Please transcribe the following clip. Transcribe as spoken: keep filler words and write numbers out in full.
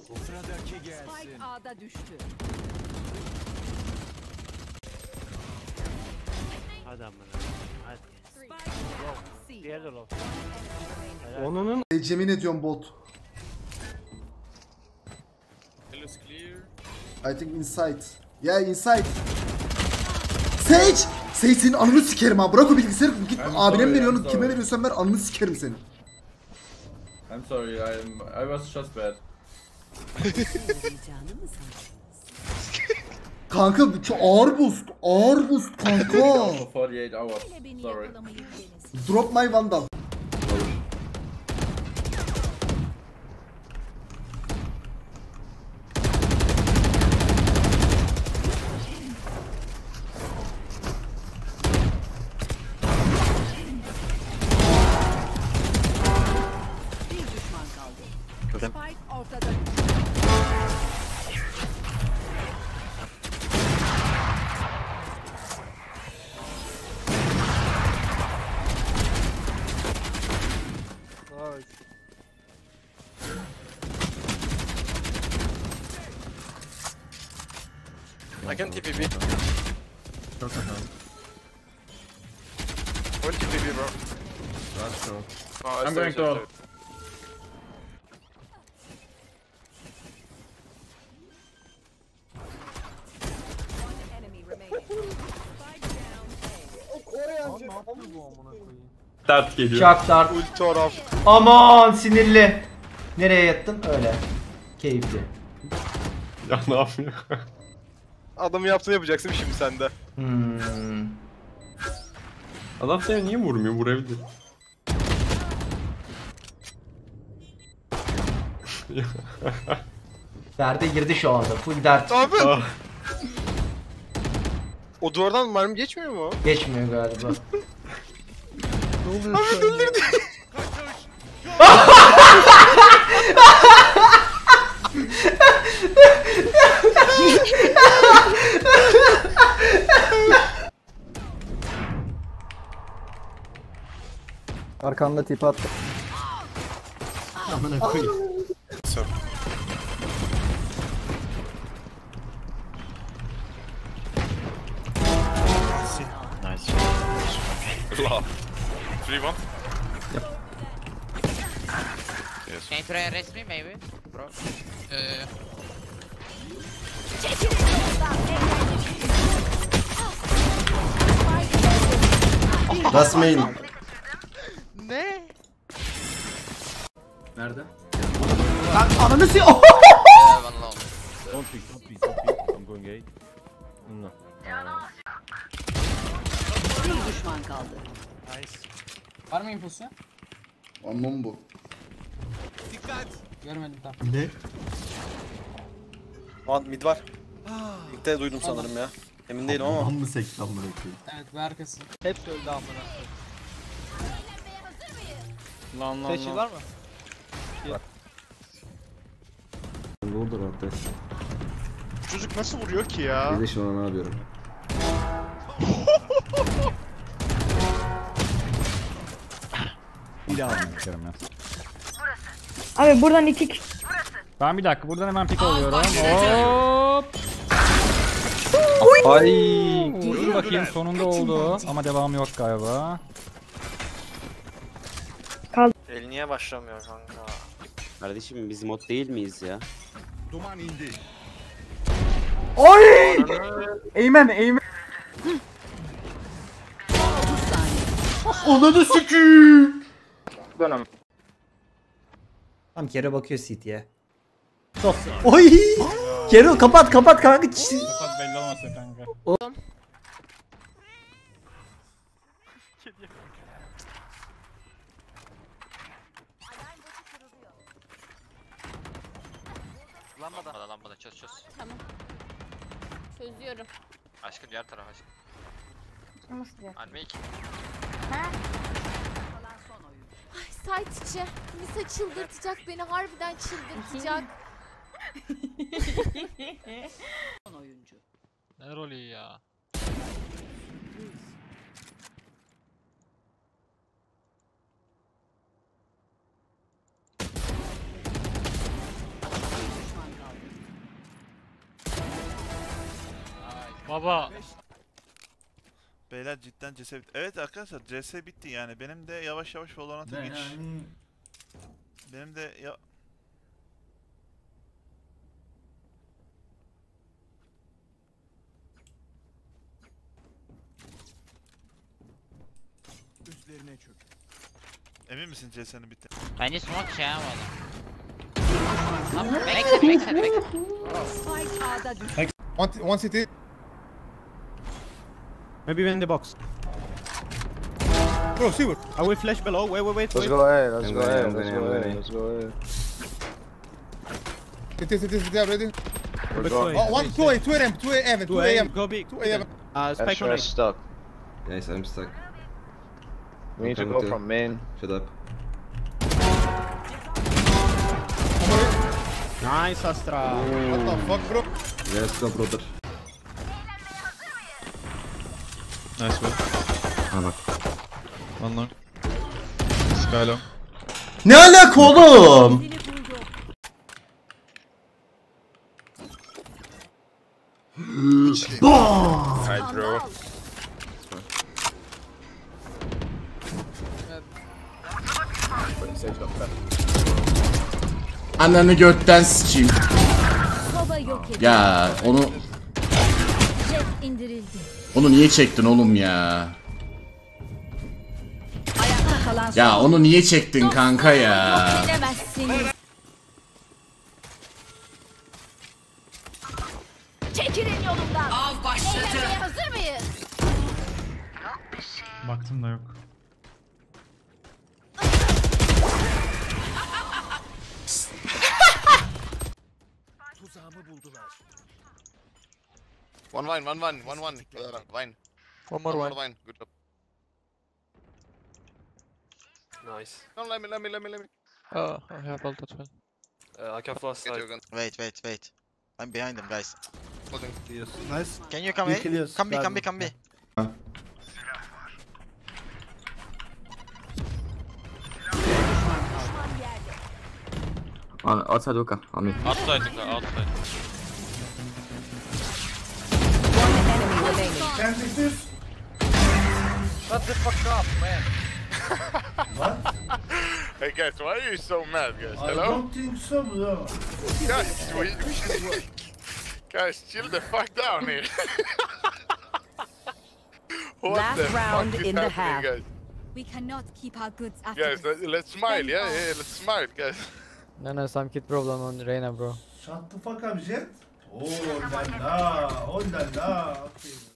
Spike A'da düştü. Hadi amına. Hadi. Diğer de low. Onunun Cemin ediyorum bot. I think inside. Yeah, inside. Sage! Sage senin anını sikerim ha. Bırak o bilgisayarı git abine mi veriyorsun? Kime veriyorsan ver, anını sikerim senin. I'm sorry, I'm, I was just bad. Kanka bu çok ağır boost. Ağır boost kanka. forty-eight hours. Sorry. Drop my vandal. Spike ortada. I can T P B. One T P B, bro. That's true. Oh, I'm going to. Enemy remaining. Spike down A. Dart geliyor. Şak dart. Ulti oraf. Aman sinirli. Nereye yattın? Öyle. Keyifli. Ya ne yapıyor? Adamı yaptığını yapacaksın şimdi sen de. Hmm. Adam seni niye vurmuyor? Vurabilir. Derde girdi şu anda. Full dert. Abi. Ah. O duvardan mermi geçmiyor mu? Geçmiyor galiba. Abi delirdi. Arkanda tip attı. Amına koyayım. Nice. three one. Can you try arrest me maybe? Bro. Uh, That's main. ne? Nerede? Lan ananı si- Uh, one long. Don't pick, don't pick, don't pick. I'm going A. No. Bir düşman kaldı. Nice. Var mı infosu? Anlam bu. Görmedim tam. Ne? One mid var. İlk de duydum sanırım ya. Emin değilim ama. mı sekti amına koyayım? Evet ve arkası. Hepsi öldü amına. Lan lan Teşhir var mı? Vurdur hatta. Bu çocuk nasıl vuruyor ki ya? Bir de şu an ne yapıyorum? Bir daha bakıyorum ya. Abi buradan iki kişi. Ben bir dakika buradan hemen pick alıyorum. Hop. Ay. Dur bakayım sonunda oldu ama devamı yok galiba. El niye başlamıyor kanka? Kardeşim biz mod değil miyiz ya? Duman indi. Oy! Eymen, Eymen. Ananı sikiyim. Dönem. Tam Kero bakıyor C T'ye. Çok. Oy! Kero kapat kapat kanka. Kapat belli olmasın kanka. Lambada lambada çöz çöz. Tamam. Çözüyorum. Aşkım diğer taraf aşkım. Nasıl diyor? Anne iki. Ha? Ay site içi. Nisa çıldırtacak beni. Harbiden çıldırtacak. Son oyuncu. Ne rolü ya? Düşman Baba. Beyler cidden C S bitti. Evet arkadaşlar C S bitti yani. Benim de yavaş yavaş Valorant'a geçiş. Yani... Benim de ya... Üzerine çök. Emin misin C S'nin bitti? Bence smoke şey ama adam. Backside, backside, backside. One, one city. Maybe in the box. Bro, see what? I will flash below. Wait, wait, wait. Let's go A, let's go A, let's go A, let's go A. City, city, city, I'm ready. Let's Oh, one, two A, two A M, two A M, two A M. Go big. two A M. Uh, spike on it. Stuck. Yes, I'm stuck. We need to go from main. Shut up. Nice, Astra. What the fuck, bro? Let's go, brother. Nice one. Ha bak. One long. Skylo. Ne alaka oğlum? Hi, bro. Ananı götten sıçayım. Ya onu... Onu niye çektin oğlum ya? Ya onu niye çektin kanka ya? Çekilin yolumdan. Av başladı. Eğlenmeye hazır mıyız? Baktım da yok. Tuzağımı buldular. One wine, one wine, one wine. Uh, wine. One more One one. more wine. Good job. Nice. No, let me, let me, let me, let me. Oh, I have ult as well. Uh, I can flash Get side. your gun. Wait, wait, wait. I'm behind them, guys. Holding. Nice. Can you come in? Come B, come B, come B. On outside Luka, on me. Outside, outside. Shut the fuck up, man. Hey guys, why are you so mad, guys? Hello? I don't think so bro. Guys, we, we should... Guys, chill the fuck down here. What Last the round fuck is in the happening, half. guys? We cannot keep our goods after Guys, let, let's smile, yeah, yeah, let's smile, guys. No, no, some kid problem on Reyna, bro. Shut the fuck up Jet. Oh la la, oh la la.